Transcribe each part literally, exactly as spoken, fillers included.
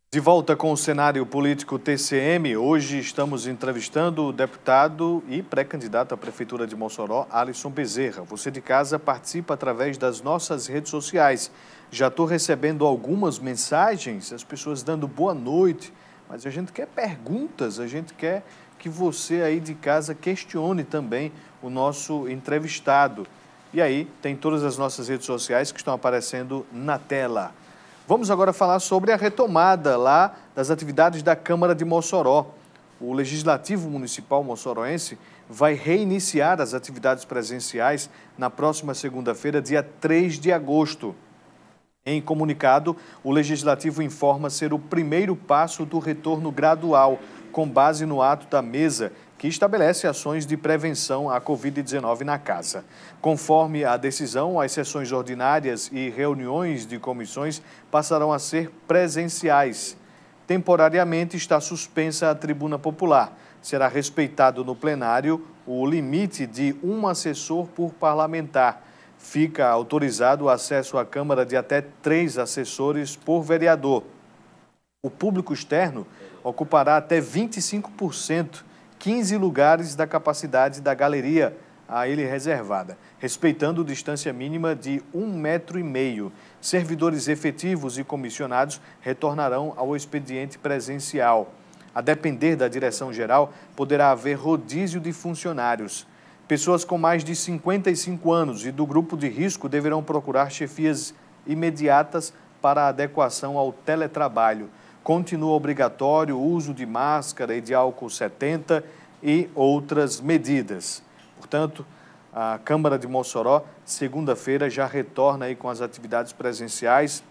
De volta com o cenário político T C M, hoje estamos entrevistando o deputado e pré-candidato à Prefeitura de Mossoró, Alisson Bezerra. Você de casa participa através das nossas redes sociais. Já estou recebendo algumas mensagens, as pessoas dando boa noite, mas a gente quer perguntas, a gente quer que você aí de casa questione também o nosso entrevistado. E aí tem todas as nossas redes sociais que estão aparecendo na tela. Vamos agora falar sobre a retomada lá das atividades da Câmara de Mossoró. O Legislativo Municipal moçoroense vai reiniciar as atividades presenciais na próxima segunda-feira, dia três de agosto. Em comunicado, o Legislativo informa ser o primeiro passo do retorno gradual, com base no ato da mesa, que estabelece ações de prevenção à covid dezenove na casa. Conforme a decisão, as sessões ordinárias e reuniões de comissões passarão a ser presenciais. Temporariamente está suspensa a tribuna popular. Será respeitado no plenário o limite de um assessor por parlamentar. Fica autorizado o acesso à Câmara de até três assessores por vereador. O público externo ocupará até vinte e cinco por cento, quinze lugares da capacidade da galeria a ele reservada, respeitando distância mínima de um metro e meio. Servidores efetivos e comissionados retornarão ao expediente presencial. A depender da direção-geral, poderá haver rodízio de funcionários. Pessoas com mais de cinquenta e cinco anos e do grupo de risco deverão procurar chefias imediatas para a adequação ao teletrabalho. Continua obrigatório o uso de máscara e de álcool setenta e outras medidas. Portanto, a Câmara de Mossoró, segunda-feira, já retorna aí com as atividades presenciais.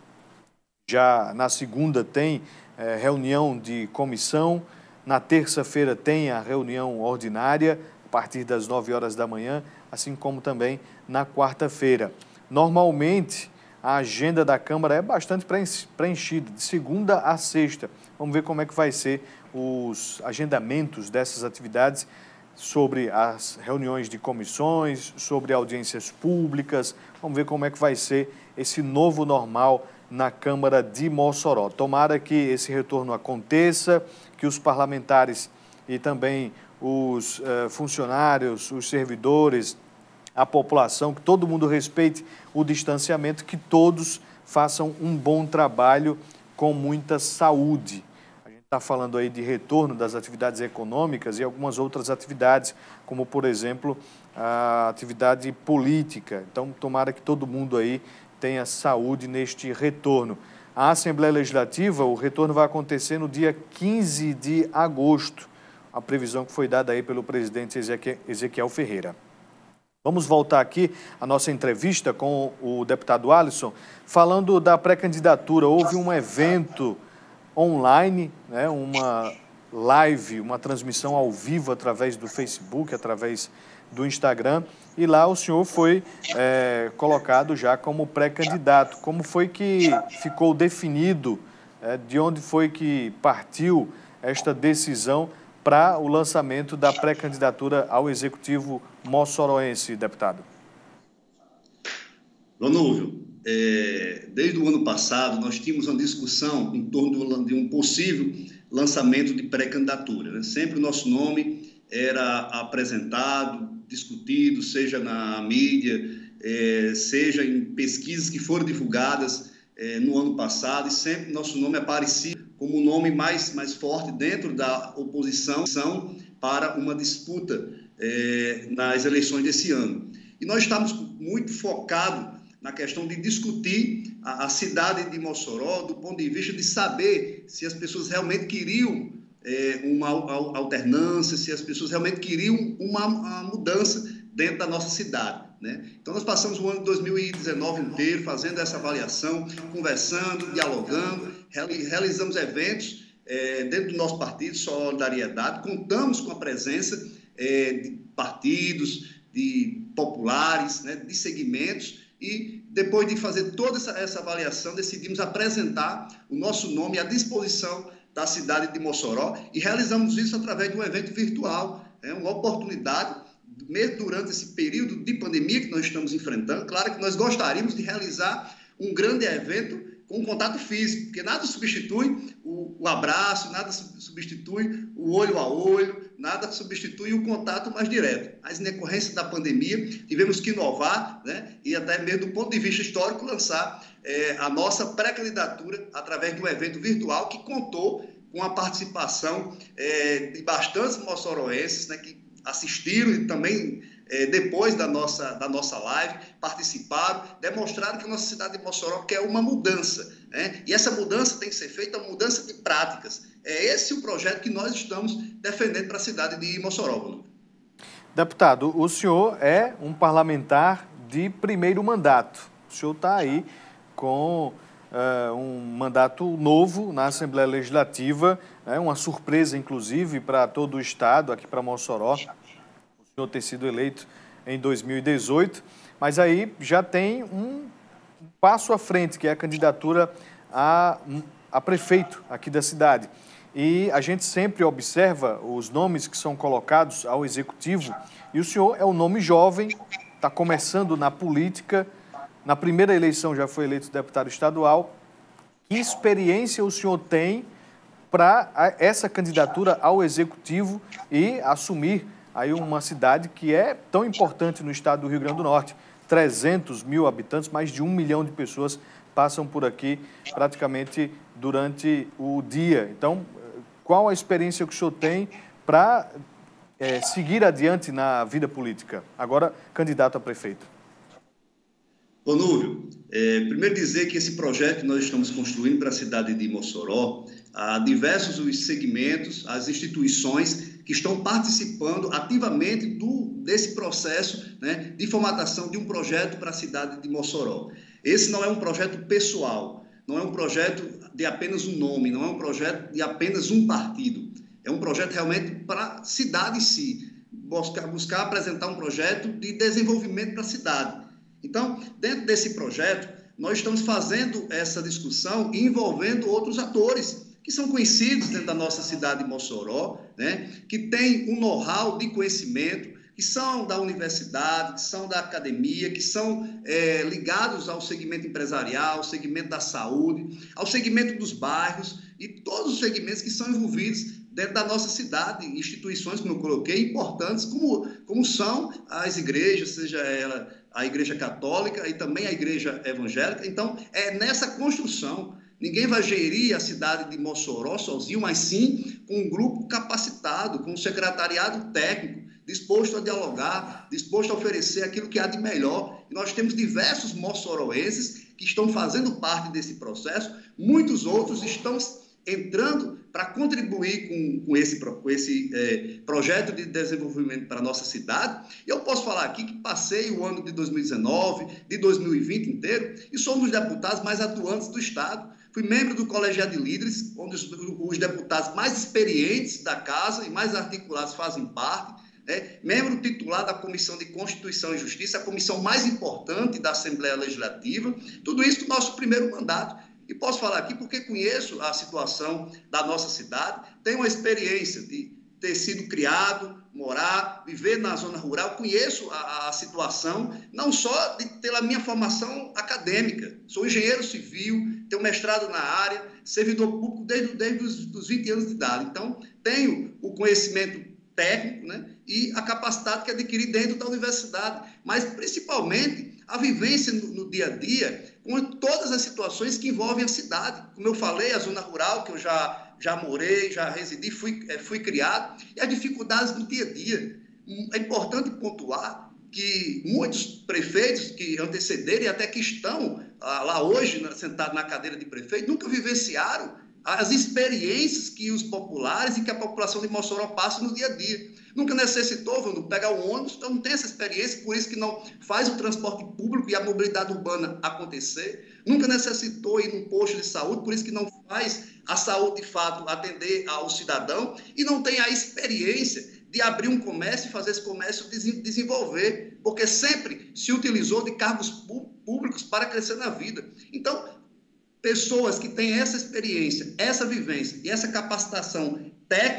Já na segunda tem eh, reunião de comissão, na terça-feira tem a reunião ordinária, a partir das nove horas da manhã, assim como também na quarta-feira. Normalmente, a agenda da Câmara é bastante preenchida, de segunda a sexta. Vamos ver como é que vai ser os agendamentos dessas atividades, sobre as reuniões de comissões, sobre audiências públicas. Vamos ver como é que vai ser esse novo normal na Câmara de Mossoró. Tomara que esse retorno aconteça, que os parlamentares e também os uh, funcionários, os servidores, a população, que todo mundo respeite o distanciamento, que todos façam um bom trabalho com muita saúde. A gente está falando aí de retorno das atividades econômicas e algumas outras atividades, como, por exemplo, a atividade política. Então, tomara que todo mundo aí tenha saúde neste retorno. A Assembleia Legislativa, o retorno vai acontecer no dia quinze de agosto, a previsão que foi dada aí pelo presidente Ezequiel Ferreira. Vamos voltar aqui à nossa entrevista com o deputado Alisson, falando da pré-candidatura. Houve um evento online, né, uma live, uma transmissão ao vivo através do Facebook, através do Instagram, e lá o senhor foi é, colocado já como pré-candidato. Como foi que ficou definido, é, de onde foi que partiu esta decisão para o lançamento da pré-candidatura ao Executivo moçoroense, deputado? Lonúvio, é, desde o ano passado nós tínhamos uma discussão em torno de um possível lançamento de pré-candidatura, né? Sempre o nosso nome era apresentado, discutido, seja na mídia, é, seja em pesquisas que foram divulgadas é, no ano passado, e sempre nosso nome aparecia como o nome mais, mais forte dentro da oposição para uma disputa é, nas eleições desse ano. E nós estamos muito focados na questão de discutir a, a cidade de Mossoró do ponto de vista de saber se as pessoas realmente queriam é, uma alternância, se as pessoas realmente queriam uma, uma mudança dentro da nossa cidade, né? Então, nós passamos o ano de dois mil e dezenove inteiro fazendo essa avaliação, conversando, dialogando, realizamos eventos é, dentro do nosso partido, Solidariedade, contamos com a presença é, de partidos, de populares, né, de segmentos, e depois de fazer toda essa, essa avaliação, decidimos apresentar o nosso nome à disposição da cidade de Mossoró, e realizamos isso através de um evento virtual, é uma oportunidade, mesmo durante esse período de pandemia que nós estamos enfrentando. Claro que nós gostaríamos de realizar um grande evento com o contato físico, porque nada substitui o, o abraço, nada substitui o olho a olho, nada substitui o contato mais direto. Mas, em decorrência da pandemia, tivemos que inovar, né, e até mesmo do ponto de vista histórico, lançar é, a nossa pré-candidatura através de um evento virtual que contou com a participação é, de bastantes moçoroenses, né, que assistiram e também, é, depois da nossa, da nossa live, participaram, demonstraram que a nossa cidade de Mossoró quer uma mudança, né? E essa mudança tem que ser feita, uma mudança de práticas. É esse o projeto que nós estamos defendendo para a cidade de Mossoró. Deputado, o senhor é um parlamentar de primeiro mandato. O senhor está aí com uh, um mandato novo na Assembleia Legislativa, é uma surpresa, inclusive, para todo o Estado, aqui para Mossoró. O senhor ter sido eleito em dois mil e dezoito, mas aí já tem um passo à frente, que é a candidatura a, a prefeito aqui da cidade. E a gente sempre observa os nomes que são colocados ao executivo, e o senhor é um nome jovem, está começando na política, na primeira eleição já foi eleito deputado estadual. Que experiência o senhor tem para essa candidatura ao executivo e assumir aí uma cidade que é tão importante no estado do Rio Grande do Norte? trezentos mil habitantes, mais de um milhão de pessoas passam por aqui praticamente durante o dia. Então, qual a experiência que o senhor tem para é, seguir adiante na vida política? Agora, candidato a prefeito. Ô, Núvio, é, primeiro dizer que esse projeto que nós estamos construindo para a cidade de Mossoró, há diversos os segmentos, as instituições que estão participando ativamente do, desse processo, né, de formatação de um projeto para a cidade de Mossoró. Esse não é um projeto pessoal, não é um projeto de apenas um nome, não é um projeto de apenas um partido. É um projeto realmente para a cidade em si, buscar, buscar apresentar um projeto de desenvolvimento para a cidade. Então, dentro desse projeto, nós estamos fazendo essa discussão e envolvendo outros atores que são conhecidos dentro da nossa cidade de Mossoró, né, que têm um know-how de conhecimento, que são da universidade, que são da academia, que são é, ligados ao segmento empresarial, ao segmento da saúde, ao segmento dos bairros e todos os segmentos que são envolvidos dentro da nossa cidade, instituições, como eu coloquei, importantes, como, como são as igrejas, seja ela a Igreja Católica e também a Igreja Evangélica. Então, é nessa construção. Ninguém vai gerir a cidade de Mossoró sozinho, mas sim com um grupo capacitado, com um secretariado técnico, disposto a dialogar, disposto a oferecer aquilo que há de melhor. E nós temos diversos moçoroenses que estão fazendo parte desse processo, muitos outros estão entrando para contribuir com, com esse, com esse é, projeto de desenvolvimento para a nossa cidade. E eu posso falar aqui que passei o ano de dois mil e dezenove, de dois mil e vinte inteiro, e sou um dos deputados mais atuantes do Estado. Fui membro do Colegiado de Líderes, onde os, os deputados mais experientes da casa e mais articulados fazem parte. É, membro titular da Comissão de Constituição e Justiça, a comissão mais importante da Assembleia Legislativa. Tudo isso no nosso primeiro mandato. E posso falar aqui porque conheço a situação da nossa cidade, tenho uma experiência de ter sido criado, morar, viver na zona rural, conheço a, a situação, não só de, pela minha formação acadêmica. Sou engenheiro civil, tenho mestrado na área, servidor público desde, desde os dos vinte anos de idade. Então, tenho o conhecimento técnico, né, e a capacidade que adquiri dentro da universidade, mas principalmente a vivência no, no dia a dia com todas as situações que envolvem a cidade. Como eu falei, a zona rural, que eu já, já morei, já residi, fui, fui criado, e as dificuldades do dia a dia. É importante pontuar que muitos prefeitos que antecederem, até que estão ah, lá hoje, sentados na cadeira de prefeito, nunca vivenciaram as experiências que os populares e que a população de Mossoró passa no dia a dia. Nunca necessitou, vamos pegar o ônibus, então não tem essa experiência, por isso que não faz o transporte público e a mobilidade urbana acontecer. Nunca necessitou ir num posto de saúde, por isso que não faz a saúde de fato atender ao cidadão e não tem a experiência de abrir um comércio e fazer esse comércio desenvolver, porque sempre se utilizou de cargos públicos para crescer na vida. Então, pessoas que têm essa experiência, essa vivência e essa capacitação técnica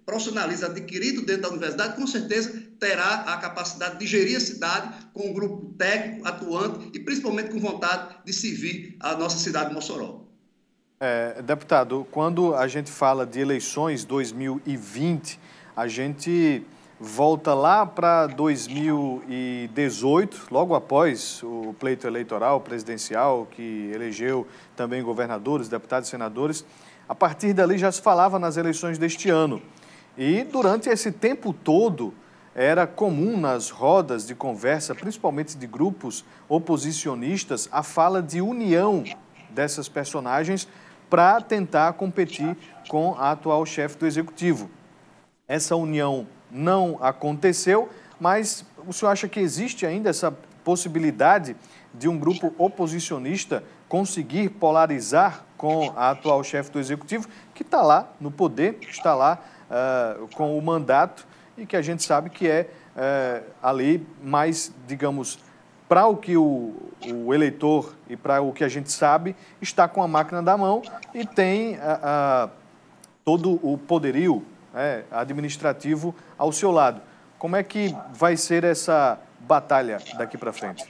profissionalismo adquirido dentro da universidade, com certeza terá a capacidade de gerir a cidade com um grupo técnico, atuante e principalmente com vontade de servir a nossa cidade de Mossoró. É, deputado, quando a gente fala de eleições dois mil e vinte, a gente volta lá para dois mil e dezoito, logo após o pleito eleitoral presidencial, que elegeu também governadores, deputados e senadores. A partir dali já se falava nas eleições deste ano. E durante esse tempo todo, era comum nas rodas de conversa, principalmente de grupos oposicionistas, a fala de união dessas personagens para tentar competir com a atual chefe do Executivo. Essa união não aconteceu, mas o senhor acha que existe ainda essa possibilidade de um grupo oposicionista conseguir polarizar com a atual chefe do Executivo, que está lá no poder, está lá uh, com o mandato e que a gente sabe que é uh, ali mais, digamos, para o que o, o eleitor e para o que a gente sabe, está com a máquina da mão e tem uh, uh, todo o poderio é, administrativo ao seu lado. Como é que vai ser essa batalha daqui para frente?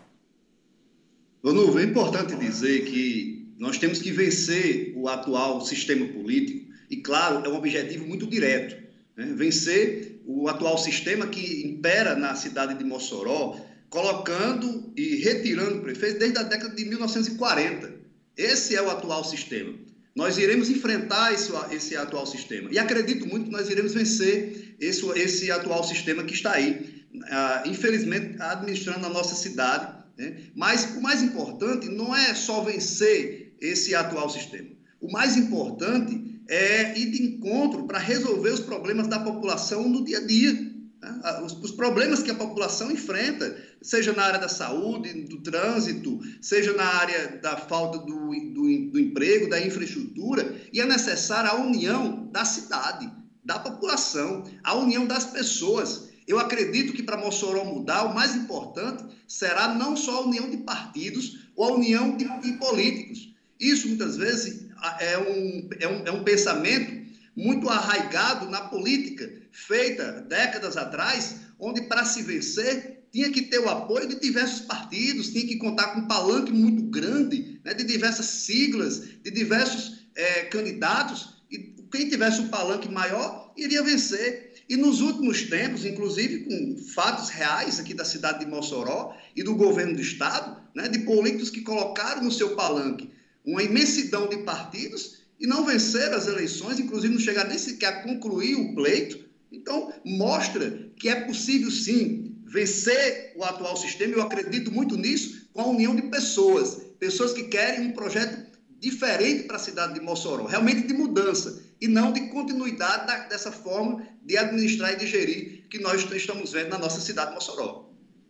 Vanuva, é importante dizer que nós temos que vencer o atual sistema político e, claro, é um objetivo muito direto, né? Vencer o atual sistema que impera na cidade de Mossoró, colocando e retirando prefeitos desde a década de mil novecentos e quarenta. Esse é o atual sistema. Nós iremos enfrentar esse, esse atual sistema. E acredito muito que nós iremos vencer esse, esse atual sistema que está aí, uh, infelizmente, administrando a nossa cidade. Né? Mas o mais importante não é só vencer esse atual sistema. O mais importante é ir de encontro para resolver os problemas da população no dia a dia. Os, os problemas que a população enfrenta, seja na área da saúde, do trânsito, seja na área da falta do, do, do emprego, da infraestrutura, e é necessária a união da cidade, da população, a união das pessoas. Eu acredito que para Mossoró mudar, o mais importante será não só a união de partidos ou a união de, de políticos. Isso, muitas vezes, é um, é um, é um pensamento muito arraigado na política, feita décadas atrás, onde para se vencer tinha que ter o apoio de diversos partidos, tinha que contar com um palanque muito grande, né, de diversas siglas, de diversos é, candidatos, e quem tivesse um palanque maior iria vencer. E nos últimos tempos, inclusive com fatos reais aqui da cidade de Mossoró e do governo do estado, né, de políticos que colocaram no seu palanque uma imensidão de partidos e não venceram as eleições, inclusive não chegaram nem sequer a concluir o pleito. Então, mostra que é possível, sim, vencer o atual sistema. Eu acredito muito nisso, com a união de pessoas, pessoas que querem um projeto diferente para a cidade de Mossoró, realmente de mudança, e não de continuidade da, dessa forma de administrar e de gerir que nós estamos vendo na nossa cidade de Mossoró.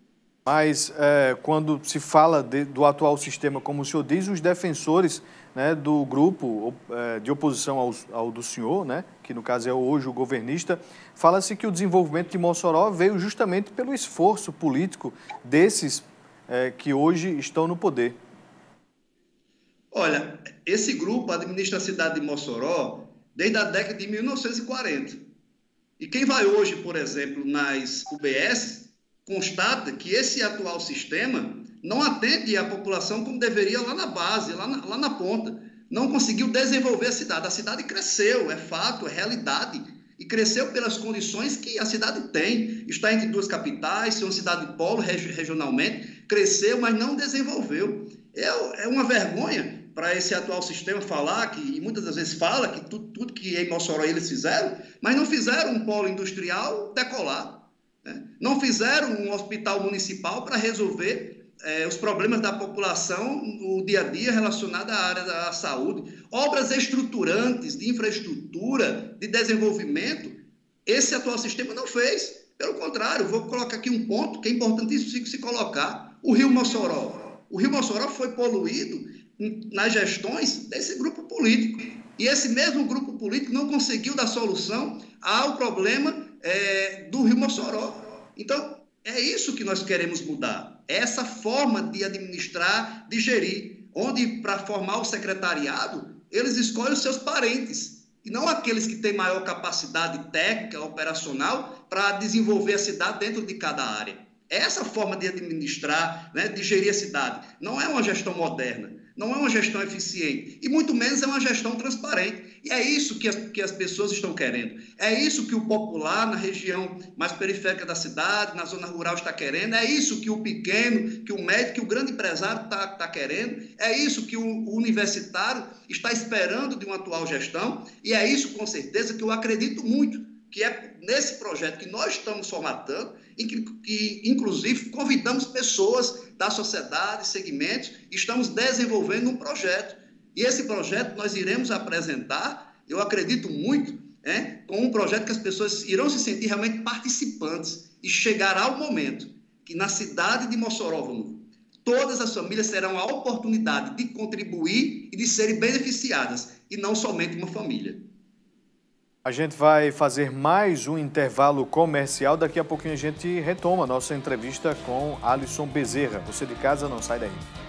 Mas, é, quando se fala de, do atual sistema, como o senhor diz, os defensores, né, do grupo é, de oposição ao, ao do senhor, né, que no caso é hoje o governista, fala-se que o desenvolvimento de Mossoró veio justamente pelo esforço político desses é, que hoje estão no poder. Olha, esse grupo administra a cidade de Mossoró desde a década de mil novecentos e quarenta. E quem vai hoje, por exemplo, nas U B S, constata que esse atual sistema não atende a população como deveria lá na base, lá na, lá na ponta. Não conseguiu desenvolver a cidade. A cidade cresceu, é fato, é realidade. E cresceu pelas condições que a cidade tem. Está entre duas capitais, é uma cidade de polo regionalmente, cresceu, mas não desenvolveu. É, é uma vergonha para esse atual sistema falar, que, e muitas das vezes fala, que tudo, tudo que em Mossoró eles fizeram, mas não fizeram um polo industrial decolar. Não fizeram um hospital municipal para resolver eh, os problemas da população no dia a dia relacionado à área da saúde. Obras estruturantes de infraestrutura, de desenvolvimento, esse atual sistema não fez. Pelo contrário, vou colocar aqui um ponto que é importantíssimo se colocar. O Rio Mossoró. O Rio Mossoró foi poluído nas gestões desse grupo político. E esse mesmo grupo político não conseguiu dar solução ao problema É, do Rio Mossoró. Então, é isso que nós queremos mudar. Essa forma de administrar, de gerir, onde para formar o secretariado, eles escolhem os seus parentes. e não aqueles que têm maior capacidade técnica, operacional, para desenvolver a cidade dentro de cada área. Essa forma de administrar, né, de gerir a cidade, não é uma gestão moderna, não é uma gestão eficiente, e muito menos é uma gestão transparente. E é isso que as, que as pessoas estão querendo. É isso que o popular na região mais periférica da cidade, na zona rural, está querendo. É isso que o pequeno, que o médio, que o grande empresário está tá querendo. É isso que o, o universitário está esperando de uma atual gestão. E é isso, com certeza, que eu acredito muito, que é nesse projeto que nós estamos formatando, em que, que inclusive, convidamos pessoas da sociedade, segmentos, e estamos desenvolvendo um projeto. E esse projeto nós iremos apresentar, eu acredito muito, é, com um projeto que as pessoas irão se sentir realmente participantes, e chegará o momento que na cidade de Mossoró, todas as famílias terão a oportunidade de contribuir e de serem beneficiadas, e não somente uma família. A gente vai fazer mais um intervalo comercial. Daqui a pouquinho a gente retoma a nossa entrevista com Alisson Bezerra. Você de casa, não sai daí.